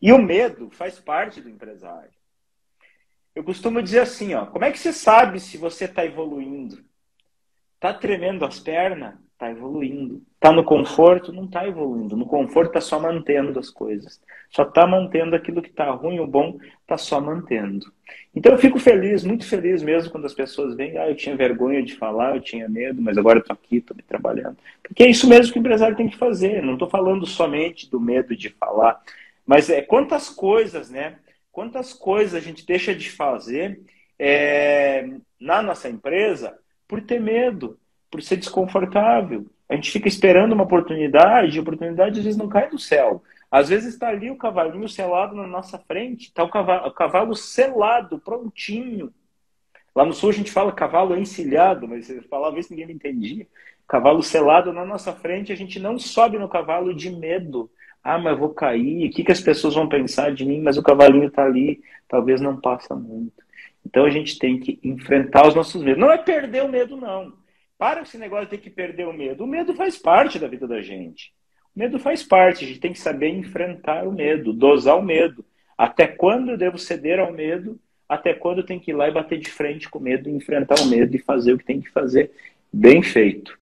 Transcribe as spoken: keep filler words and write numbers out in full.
E o medo faz parte do empresário. Eu costumo dizer assim, ó, como é que você sabe se você está evoluindo? Tá tremendo as pernas? Tá evoluindo. Tá no conforto? Não tá evoluindo. No conforto tá só mantendo as coisas. Só tá mantendo aquilo que tá ruim ou bom, tá só mantendo. Então eu fico feliz, muito feliz mesmo quando as pessoas vêm, ah, eu tinha vergonha de falar, eu tinha medo, mas agora eu tô aqui, tô me trabalhando. Porque é isso mesmo que o empresário tem que fazer. Não tô falando somente do medo de falar, mas é quantas coisas, né? Quantas coisas a gente deixa de fazer é, na nossa empresa por ter medo, por ser desconfortável. A gente fica esperando uma oportunidade, e a oportunidade às vezes não cai do céu. Às vezes está ali o cavalinho selado na nossa frente, está o cavalo, o cavalo selado, prontinho. Lá no sul a gente fala cavalo encilhado, mas você falava isso ninguém me entendia. Cavalo selado na nossa frente, a gente não sobe no cavalo de medo. Ah, mas eu vou cair, o que, que as pessoas vão pensar de mim? Mas o cavalinho está ali, talvez não passa muito. Então a gente tem que enfrentar os nossos medos. Não é perder o medo, não. Para com esse negócio de ter que perder o medo. O medo faz parte da vida da gente. O medo faz parte. A gente tem que saber enfrentar o medo, dosar o medo. Até quando eu devo ceder ao medo? Até quando eu tenho que ir lá e bater de frente com o medo, enfrentar o medo e fazer o que tem que fazer bem feito.